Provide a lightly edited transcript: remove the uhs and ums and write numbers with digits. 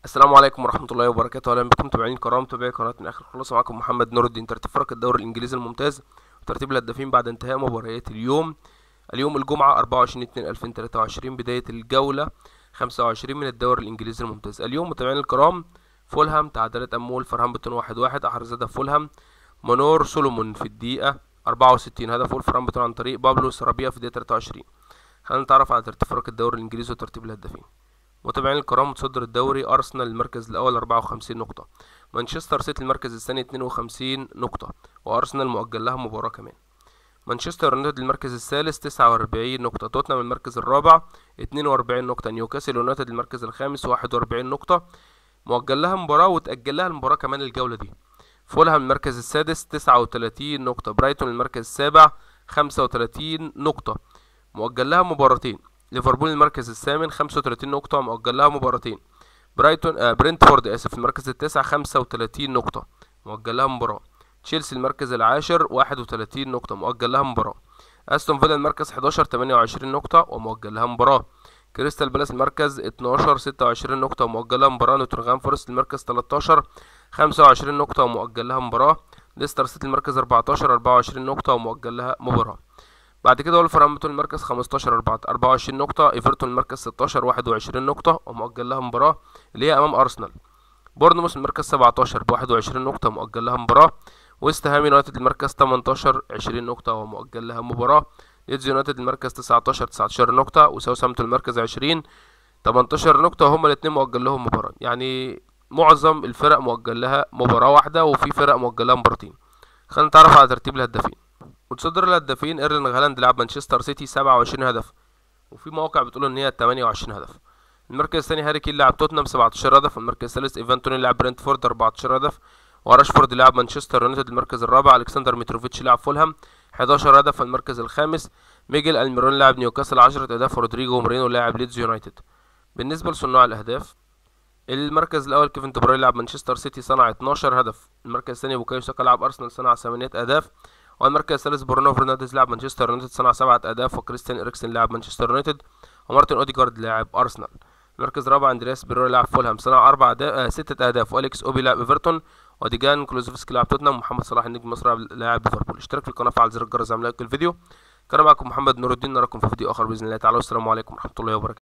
السلام عليكم ورحمة الله وبركاته. أهلا بكم متابعين الكرام، متابعي قناة من آخر خلاصة. معكم محمد نور الدين. ترتيب فرق الدوري الإنجليزي الممتاز وترتيب الهدافين بعد انتهاء مباريات اليوم الجمعة 24/2/2023، بداية الجولة 25 من الدوري الإنجليزي الممتاز. اليوم متابعين الكرام، فولهام تعادلت أمام ولفرهامبتون 1-1. أحرز هدف فولهام منور سولومون في الدقيقة 64، هدف ولفرهامبتون عن طريق بابلو سرابيا في الدقيقة 23. خلينا نتعرف على ترتيب فرق الدوري الإنجليزي وترتيب الهدافين. متابعين الكرام، متصدر الدوري أرسنال المركز الأول 54 نقطة، مانشستر سيتي المركز الثاني 52 نقطة، وأرسنال مؤجل لها مباراة كمان. مانشستر يونايتد المركز الثالث 49 نقطة، توتنهام المركز الرابع 42 نقطة، نيوكاسل يونايتد المركز الخامس 41 نقطة، مؤجل لها مباراة وتأجل لها المباراة كمان الجولة دي. فولهام المركز السادس 39 نقطة، برايتون المركز السابع 35 نقطة، مؤجل لها مباراتين. ليفربول المركز الثامن 35 نقطة، مؤجل لها مباراتين. برنتفورد المركز التاسع 35 نقطة، مؤجل لها مباراة. تشيلسي المركز العاشر 31 نقطة، مؤجل لها مباراة. استون فيلا المركز 11 28 نقطة ومؤجل لها مباراة. كريستال بالاس المركز 12 26 نقطة ومؤجل لها مباراة. نوتنغهام فورست المركز 13 25 نقطة ومؤجل لها مباراة. ليستر سيتي المركز 14 24 نقطة ومؤجل لها مباراة. بعد كده ولفرهامبتون المركز 15 24 نقطة، ايفرتون المركز 16 21 نقطة ومؤجل لها مباراة اللي هي أمام أرسنال. بورنموث المركز 17 ب21 نقطة ومؤجل لها مباراة. ويست هام يونايتد المركز 18 20 نقطة ومؤجل لها مباراة. ليدز يونايتد المركز 19 نقطة، وساوثهامبتون المركز 20 18 نقطة، وهما الاتنين مؤجل لهم مباراة. يعني معظم الفرق مؤجل لها مباراة واحدة، وفي فرق مؤجل لها مباراتين. خلينا نتعرف على ترتيب الهدافين. متصدر الهدافين ايرلينغ هالاند لاعب مانشستر سيتي 27 هدف، وفي مواقع بتقول ان هي 28 هدف. المركز الثاني هاري كين لاعب توتنهام 17 هدف. المركز الثالث ايفان توني لاعب برنتفورد 14 هدف. وراشفورد لاعب مانشستر يونايتد المركز الرابع. الكسندر متروفيتش لاعب فولهام 11 هدف. المركز الخامس ميجل الميرون لاعب نيوكاسل 10 اهداف. ورودريجو مورينو لاعب ليدز يونايتد. بالنسبه لصناع الاهداف، المركز الاول كيفن دي بروين لاعب مانشستر سيتي صنع 12 هدف. المركز الثاني بوكايو ساكا لاعب ارسنال صنع 8 اهداف. والمركز الثالث برونو فرنانديز لاعب مانشستر يونايتد صنع 7 اهداف. وكريستيان اريكسن لاعب مانشستر يونايتد. ومارتن اوديجارد لاعب ارسنال. المركز الرابع اندرياس بيرو لاعب فولهام صنع 6 اهداف. واليكس اوبي لاعب ايفرتون. وديجان كلوزوفسكي لاعب توتنهام. ومحمد صلاح النجم مصر لاعب ليفربول. اشترك في القناه وفعل زر الجرس عشان لايك الفيديو. كان معكم محمد نور الدين، نراكم في فيديو اخر باذن الله تعالى، والسلام عليكم ورحمه الله وبركاته.